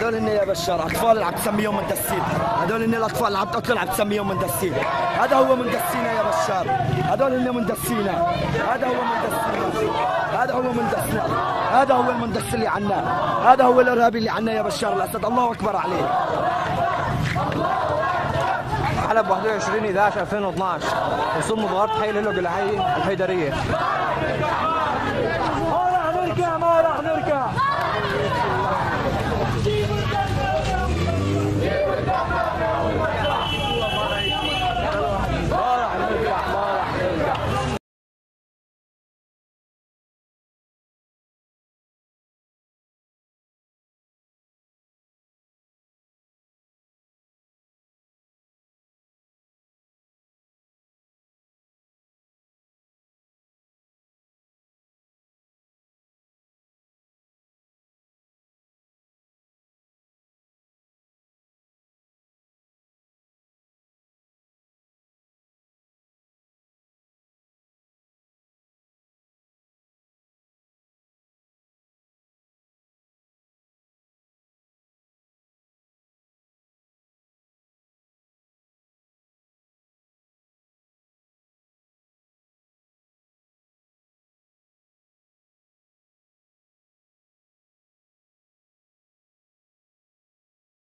هذول هن يا بشار اطفال اللي عم تسميهم مندسين، هذول هن الاطفال اللي عم تقتل اللي عم تسميهم مندسين. هذا هو مندسينا يا بشار، هذول هن مندسينا، هذا هو مندسينا، هذا هو مندسنا، هذا هو المندس اللي عنا، هذا هو الارهابي اللي عنا يا بشار الاسد. الله اكبر عليه. حلب 21/11/2012 وصول مظاهرة حي الهلوج الحي الحيدرية.